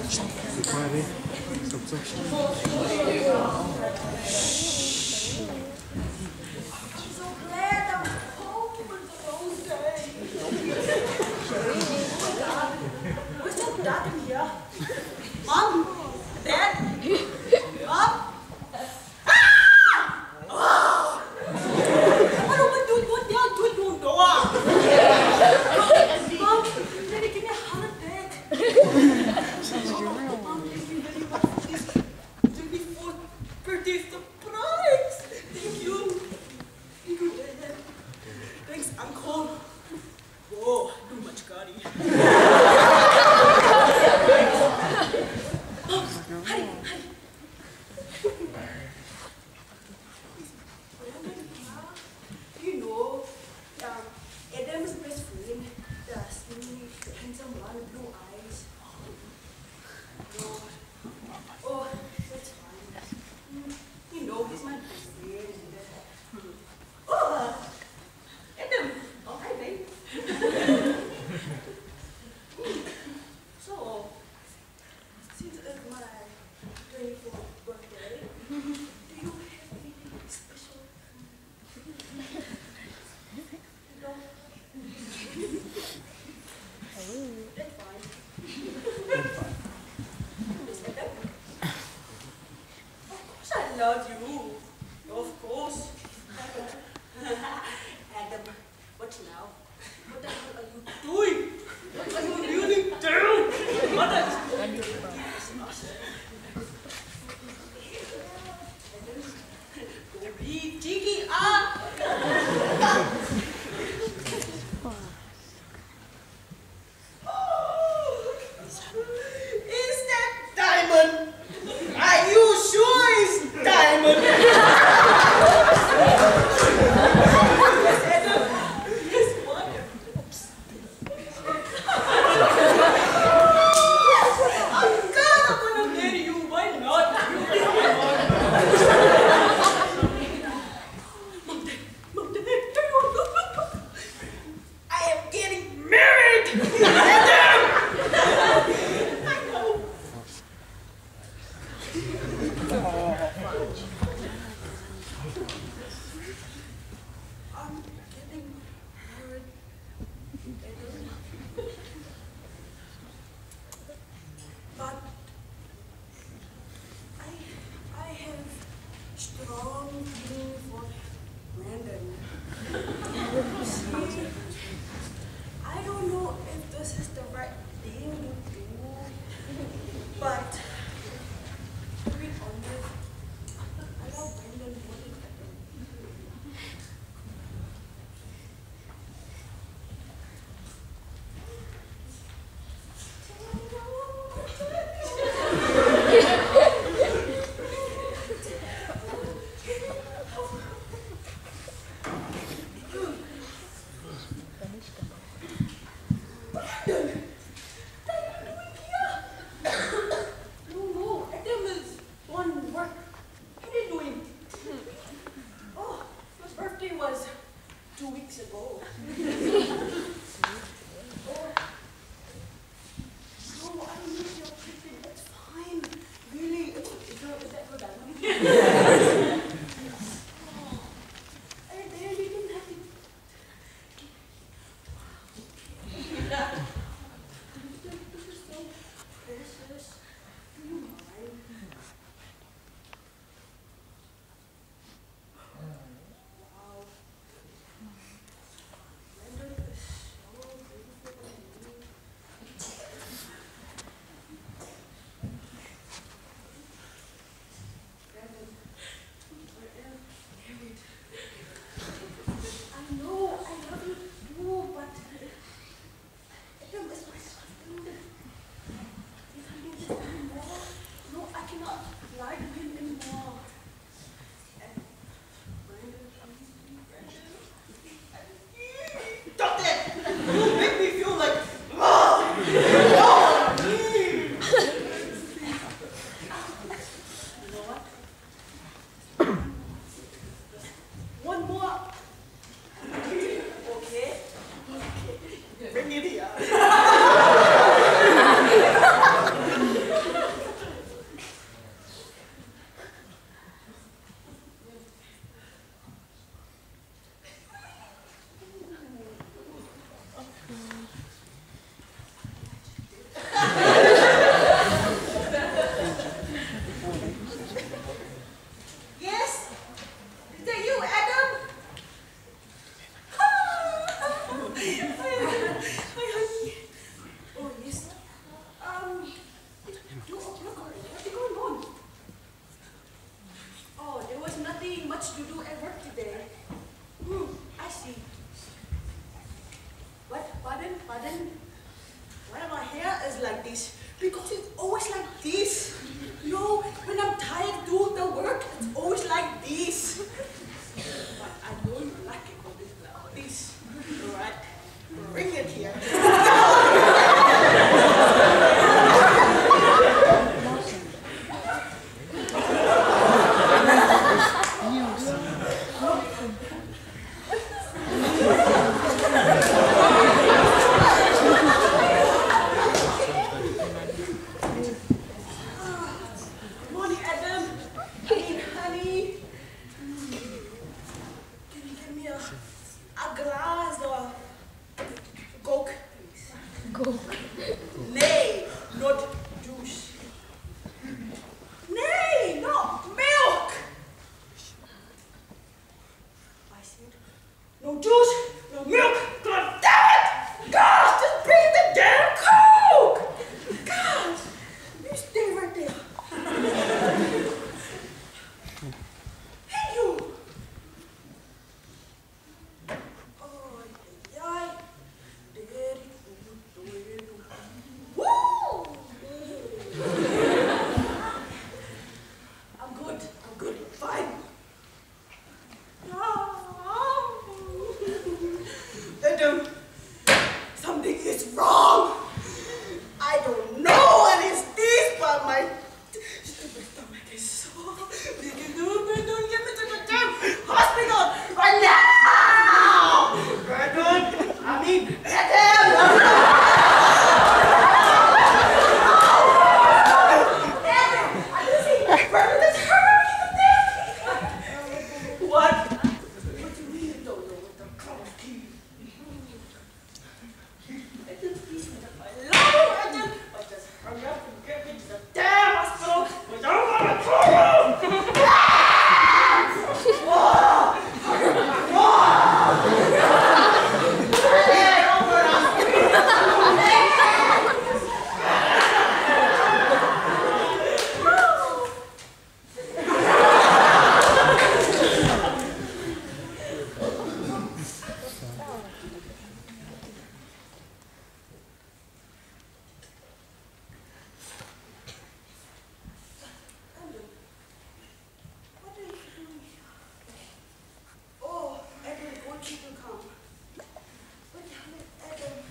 Be quiet, eh? Stop, stop. So glad I'm home for those days. We're so dark in here. Mom? Dad? Mom? Ano ba doon? What the hell doon doon doon? Mom, Daddy, give me a heart attack. Mom, thank you very much for this 24th birthday surprise. Thank you. Thank you, Dad. Thanks, Uncle. Whoa, too much curry. Mom, hurry, hurry. You know, Adam's best friend, the skinny, handsome one with blue eyes. Oh, that's fine. You know, he's my best friend. Oh, Adam. Oh, hi, babe. So, since it's my 24th birthday, do you have anything special? No? That's fine. Miss Adam? Of course I love you. Of course. Adam, what now? What the hell are you doing? What are you really doing? What are you Go be cheeky, Is that diamond? Are you sure it's diamond? Yes, Adam. Yes, what? I'm gonna marry you. Why not? Mom, Dad, I am getting married. Adam! I know. I'm getting married. But I have strong feeling for Brandon. See, I don't know if this is the right thing to do, but to be honest, I love Brandon more than Adam. this. Because it's always like this. You know, when I'm tired doing the work, it's always like this. But I don't like it when it's like this. Alright? Bring it here. Morning, Adam. Honey. Can you give me a glass of Coke, please? Coke. Nay, not juice. Nay, not milk. I said, no juice, no milk. God damn it! God, just bring the damn Coke! God, you stay right there. Hey, you. Oh, yeah. Woo! I'm good, fine. Adam, something is wrong. I don't know what is this, but my stupid stomach is so big. Don't get me to the damn hospital right now. What? What do you mean you don't know what the cup of tea? Adam, please, I love you, Adam. But just hurry up and get me to the damn hospital. I don't want to kill you. What are you doing here? Oh, Adam, what did you come? What the hell is Adam?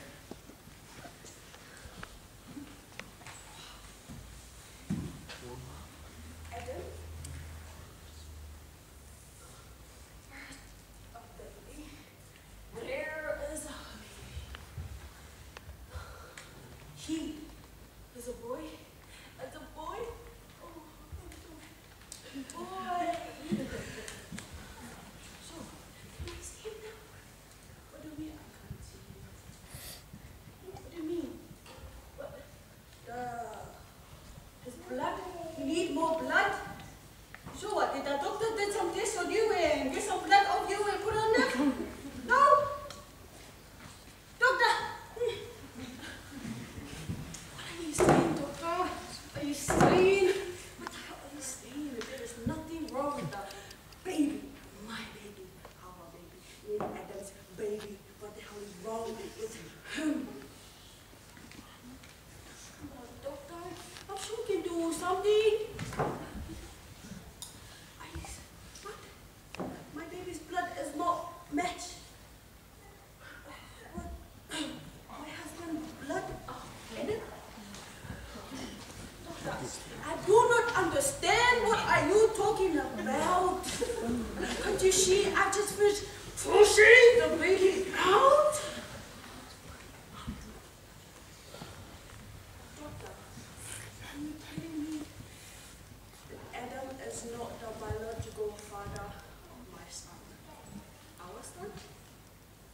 Adam? Where's a baby? Where is a baby? He is a boy? As a boy? Oh, boy. So, can I see him now? What do you mean I can't see him? What do you mean? What? His blood? You need more blood? So what? Did the doctor did some tests on you and get some blood off you and put on there? No? Doctor! What are you saying, doctor? Are you saying? What the hell are you saying? There is nothing wrong with the baby. My baby. Our baby. In Adam's baby. What the hell is wrong with him? Come on, doctor. I'm sure we can do something. What? My baby's blood is not matched. What? My husband's blood? Oh, Adam? Doctor, I do not understand. What are you talking about? Can't you see? I just finished pushing the baby out. Doctor, are you telling me that Adam is not the biological father of my son? Our son?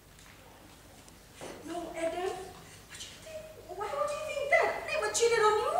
No, Adam. What do you think? Why would you think that? I never cheated on you.